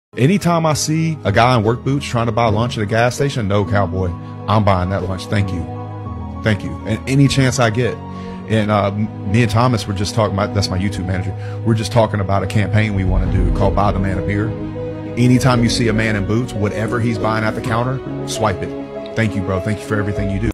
Anytime I see a guy in work boots trying to buy lunch at a gas station, no, cowboy, I'm buying that lunch. Thank you. Thank you. And any chance I get. And me and Thomas were just talking about, that's my YouTube manager, we're just talking about a campaign we want to do called Buy the Man a Beer. Anytime you see a man in boots, whatever he's buying at the counter, swipe it. Thank you, bro. Thank you for everything you do.